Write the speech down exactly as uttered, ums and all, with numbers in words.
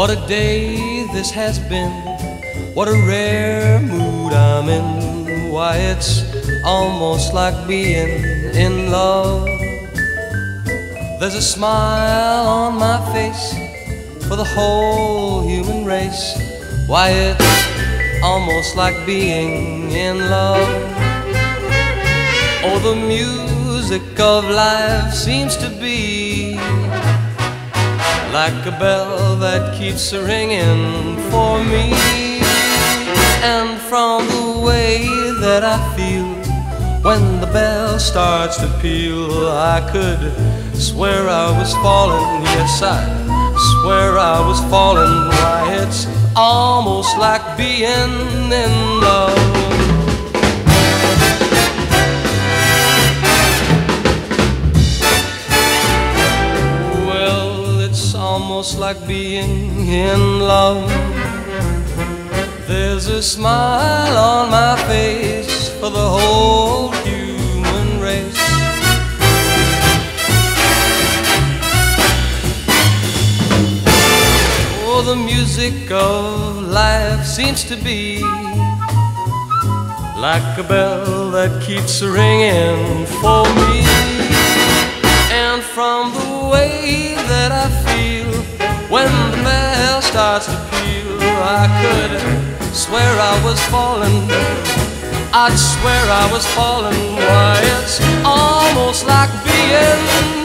What a day this has been, what a rare mood I'm in. Why, it's almost like being in love. There's a smile on my face for the whole human race. Why, it's almost like being in love. Oh, the music of life seems to be like a bell that keeps ringing for me. And from the way that I feel when the bell starts to peal, I could swear I was falling. Yes, I swear I was falling. Why, it's almost like being in love. Almost like being in love. There's a smile on my face for the whole human race. Oh, the music of life seems to be like a bell that keeps ringing for me. And from the way that I feel when the bell starts to peal, I could swear I was falling. I'd swear I was falling. Why, it's almost like being